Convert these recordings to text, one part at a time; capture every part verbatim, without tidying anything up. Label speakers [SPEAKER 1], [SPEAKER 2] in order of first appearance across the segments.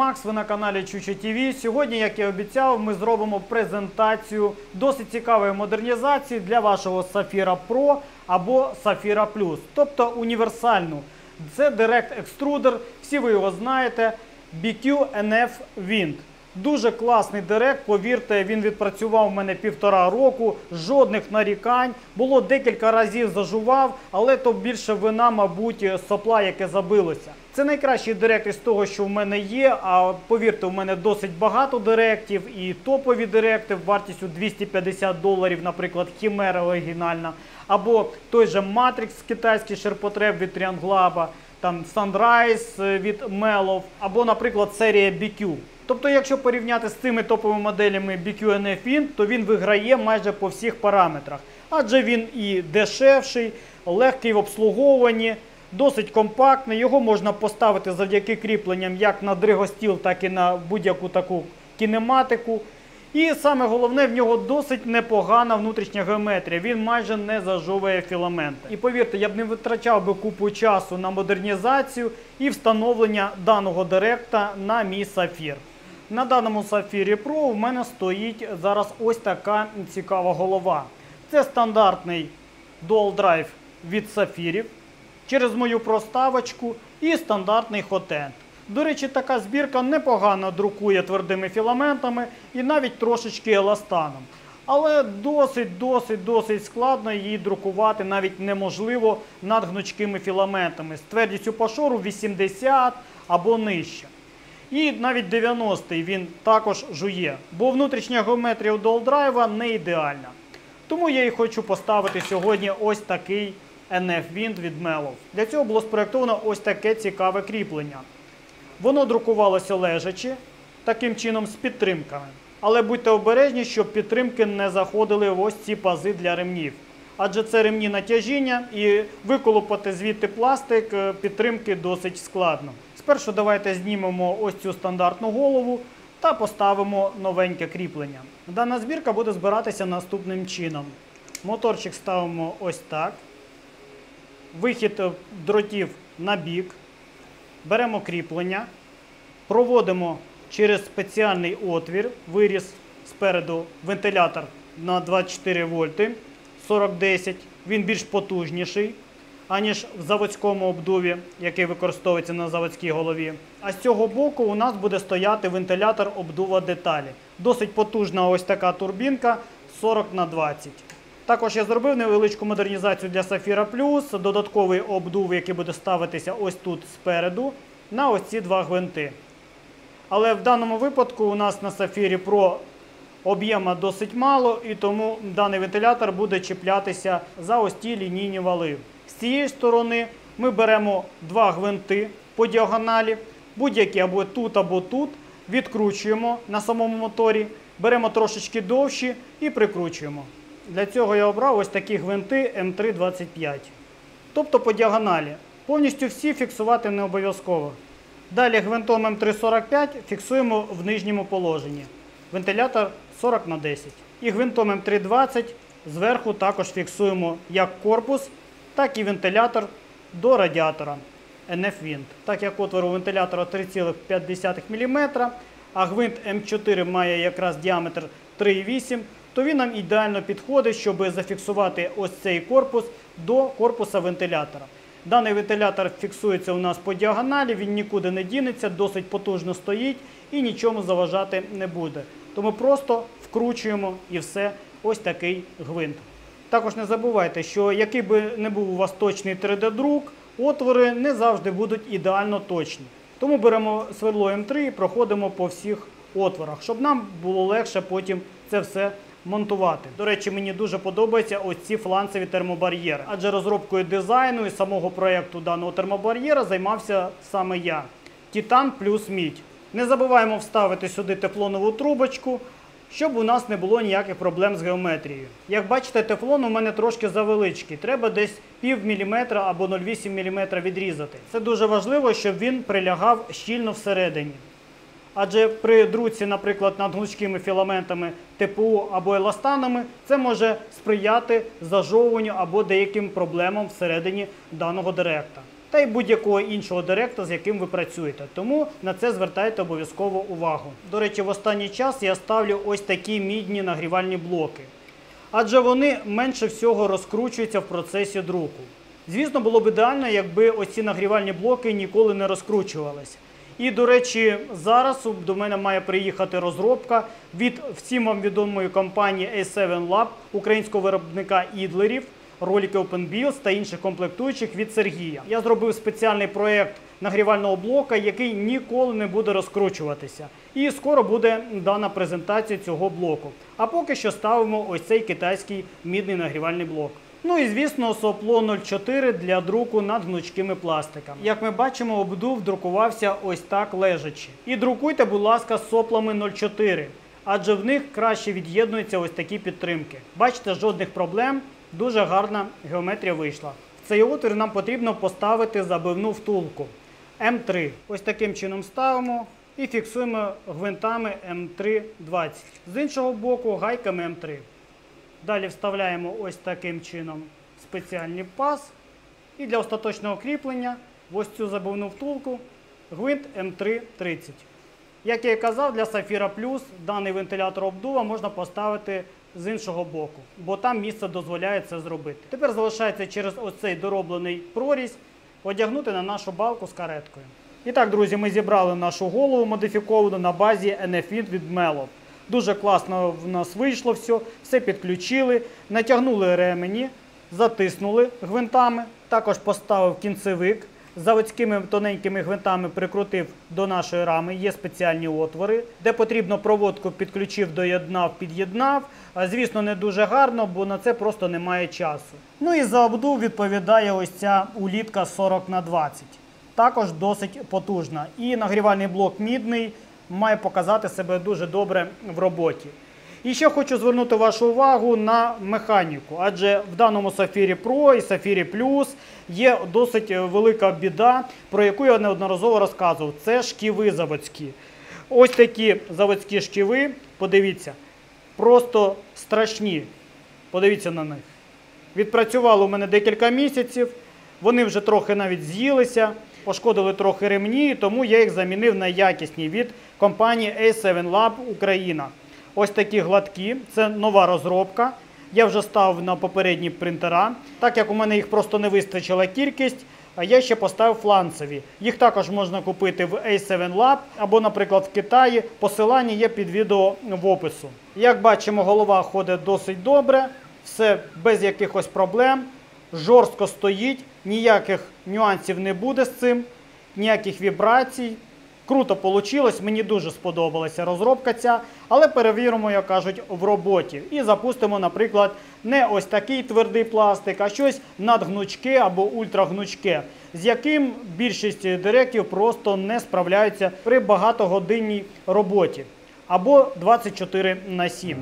[SPEAKER 1] Макс, ви на каналі Чучо ті ві. Сьогодні, як і обіцяв, ми зробимо презентацію досить цікавої модернізації для вашого Safira Pro або Safira Plus, тобто універсальну. Це Direct Extruder, всі ви його знаєте, бі кью ен еф Wind. Дуже класний директ, повірте, він відпрацював у мене півтора року, жодних нарікань, було декілька разів зажував, але то більше вина, мабуть, сопла, яке забилося. Це найкращий директ із того, що в мене є, а повірте, у мене досить багато директів і топові директи вартістю двісті п'ятдесят доларів, наприклад, Хімера оригінальна, або той же Matrix, китайський ширпотреб від Trianglab, там Sunrise від Melov, або, наприклад, серія бі кью. Тобто, якщо порівняти з цими топовими моделями бі кью ен еф Wind, то він виграє майже по всіх параметрах. Адже він і дешевший, легкий в обслуговуванні, досить компактний. Його можна поставити завдяки кріпленням як на дригостіл, так і на будь-яку таку кінематику. І саме головне, в нього досить непогана внутрішня геометрія, він майже не зажовує філаменти. І повірте, я б не витрачав би купу часу на модернізацію і встановлення даного директа на мій Safir. На даному Safira Pro в мене стоїть зараз ось така цікава голова. Це стандартний Dual Drive від Safirів через мою проставочку і стандартний Hot-End. До речі, така збірка непогано друкує твердими філаментами і навіть трошечки еластаном. Але досить-досить-досить складно її друкувати, навіть неможливо над гнучкими філаментами з твердістю пошору вісімдесят або нижче. І навіть дев'яностий він також жує, бо внутрішня геометрія у Dual Drive не ідеальна. Тому я і хочу поставити сьогодні ось такий ен еф Wind від Melov. Для цього було спроєктовано ось таке цікаве кріплення. Воно друкувалося лежачи, таким чином з підтримками. Але будьте обережні, щоб підтримки не заходили в ось ці пази для ремнів. Адже це ремні натяжіння і виколупати звідти пластик підтримки досить складно. Спершу давайте знімемо ось цю стандартну голову та поставимо новеньке кріплення. Дана збірка буде збиратися наступним чином. Моторчик ставимо ось так. Вихід дротів на бік. Беремо кріплення, проводимо через спеціальний отвір, виріз спереду вентилятор на двадцять чотири вольти, сорок десять, він більш потужніший, аніж в заводському обдуві, який використовується на заводській голові. А з цього боку у нас буде стояти вентилятор обдува деталі. Досить потужна ось така турбінка сорок на двадцять. Також я зробив невеличку модернізацію для Safira Plus, додатковий обдув, який буде ставитися ось тут спереду, на ось ці два гвинти. Але в даному випадку у нас на Safira Pro об'єму досить мало, і тому даний вентилятор буде чіплятися за ось ті лінійні вали. З цієї сторони ми беремо два гвинти по діагоналі, будь-які або тут, або тут, відкручуємо на самому моторі, беремо трошечки довші і прикручуємо. Для цього я обрав ось такі гвинти ем три двадцять п'ять. Тобто по діагоналі. Повністю всі фіксувати не обов'язково. Далі гвинтом ем три сорок п'ять фіксуємо в нижньому положенні. Вентилятор сорок на десять. І гвинтом ем три двадцять зверху також фіксуємо як корпус, так і вентилятор до радіатора ен еф Wind. Так як отвор у вентилятора три цілих п'ять десятих міліметра, а гвинт ем чотири має якраз діаметр три цілих вісім, то він нам ідеально підходить, щоб зафіксувати ось цей корпус до корпуса вентилятора. Даний вентилятор фіксується у нас по діагоналі, він нікуди не дінеться, досить потужно стоїть і нічому заважати не буде. Тому просто вкручуємо і все, ось такий гвинт. Також не забувайте, що який би не був у вас точний три де-друк, отвори не завжди будуть ідеально точні. Тому беремо сверло ем три і проходимо по всіх отворах, щоб нам було легше потім це все монтувати. До речі, мені дуже подобаються ось ці фланцеві термобар'єри, адже розробкою дизайну і самого проєкту даного термобар'єра займався саме я. Титан плюс мідь. Не забуваємо вставити сюди тефлонову трубочку, щоб у нас не було ніяких проблем з геометрією. Як бачите, тефлон у мене трошки завеличкий, треба десь пів міліметра або нуль цілих вісім міліметра відрізати. Це дуже важливо, щоб він прилягав щільно всередині. Адже при друці, наприклад, над гнучкими філаментами те пе у або еластанами, це може сприяти зажовуванню або деяким проблемам всередині даного директа. та й будь-якого іншого директа, з яким ви працюєте. Тому на це звертайте обов'язково увагу. До речі, в останній час я ставлю ось такі мідні нагрівальні блоки. Адже вони менше всього розкручуються в процесі друку. Звісно, було б ідеально, якби ось ці нагрівальні блоки ніколи не розкручувалися. І, до речі, зараз до мене має приїхати розробка від всім вам відомої компанії ей севен лаб, українського виробника ідлерів, ролики OpenBuild та інших комплектуючих від Сергія. Я зробив спеціальний проєкт нагрівального блока, який ніколи не буде розкручуватися. І скоро буде дана презентація цього блоку. А поки що ставимо ось цей китайський мідний нагрівальний блок. Ну і, звісно, сопло нуль чотири для друку над гнучкими пластиками. Як ми бачимо, обдув друкувався ось так лежачи. І друкуйте, будь ласка, з соплами нуль чотири, адже в них краще від'єднуються ось такі підтримки. Бачите, жодних проблем, дуже гарна геометрія вийшла. В цей отвір нам потрібно поставити забивну втулку ем три. Ось таким чином ставимо і фіксуємо гвинтами ем три двадцять. З іншого боку гайками ем три. Далі вставляємо ось таким чином спеціальний паз. І для остаточного кріплення в ось цю забивну втулку гвинт ем три тридцять. Як я і казав, для Safira Plus даний вентилятор обдува можна поставити з іншого боку, бо там місце дозволяє це зробити. Тепер залишається через ось цей дороблений прорізь одягнути на нашу балку з кареткою. І так, друзі, ми зібрали нашу голову модифіковану на базі ен еф Int від Mellov. Дуже класно в нас вийшло все, все підключили, натягнули ремені, затиснули гвинтами, також поставив кінцевик, заводськими тоненькими гвинтами прикрутив до нашої рами, є спеціальні отвори, де потрібно проводку підключив, доєднав, під'єднав. Звісно, не дуже гарно, бо на це просто немає часу. Ну і за обдув відповідає ось ця улітка сорок на двадцять. Також досить потужна. І нагрівальний блок мідний має показати себе дуже добре в роботі. І ще хочу звернути вашу увагу на механіку, адже в даному Safira Pro і Safira Plus є досить велика біда, про яку я неодноразово розказував. Це шківи заводські. Ось такі заводські шківи, подивіться, просто страшні. Подивіться на них. Відпрацювали у мене декілька місяців, вони вже трохи навіть з'їлися, пошкодили трохи ремні, тому я їх замінив на якісні від компанії ей севен лаб Україна. Ось такі гладкі, це нова розробка. Я вже ставив на попередні принтера. Так як у мене їх просто не вистачила кількість, я ще поставив фланцеві. Їх також можна купити в ей севен лаб або, наприклад, в Китаї. Посилання є під відео в опису. Як бачимо, голова ходить досить добре, все без якихось проблем, жорстко стоїть, ніяких нюансів не буде з цим, ніяких вібрацій. Круто вийшло, мені дуже сподобалася розробка ця, але перевіримо, як кажуть, в роботі. І запустимо, наприклад, не ось такий твердий пластик, а щось надгнучке або ультрагнучке, з яким більшість директів просто не справляються при багатогодинній роботі. Або двадцять чотири на сім.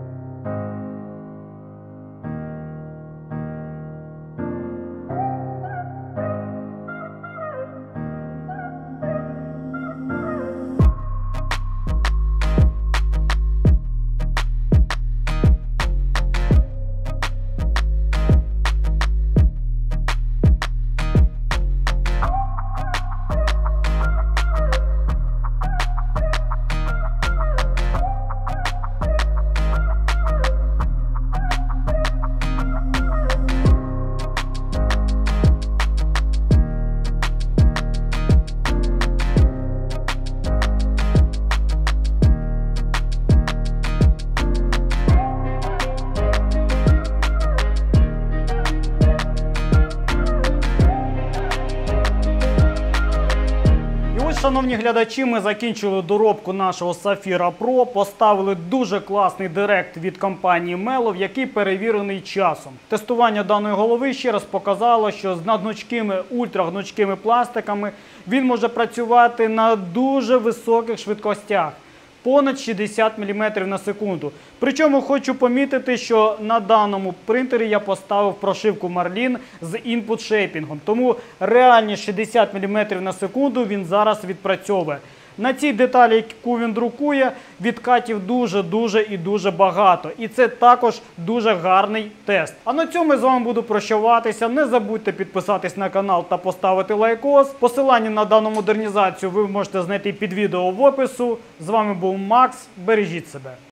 [SPEAKER 1] Шановні глядачі, ми закінчили доробку нашого Safira Pro, поставили дуже класний директ від компанії Mellov, який перевірений часом. Тестування даної голови ще раз показало, що з надгнучкими, ультрагнучкими пластиками він може працювати на дуже високих швидкостях. Понад шістдесят міліметрів на секунду. Причому хочу помітити, що на даному принтері я поставив прошивку Marlin з інпут-шейпінгом. Тому реальні шістдесят міліметрів на секунду він зараз відпрацьовує. На цій деталі, яку він друкує, відкатів дуже-дуже і дуже багато. І це також дуже гарний тест. А на цьому я з вами буду прощаватися. Не забудьте підписатись на канал та поставити лайкос. Посилання на дану модернізацію ви можете знайти під відео в опису. З вами був Макс. Бережіть себе.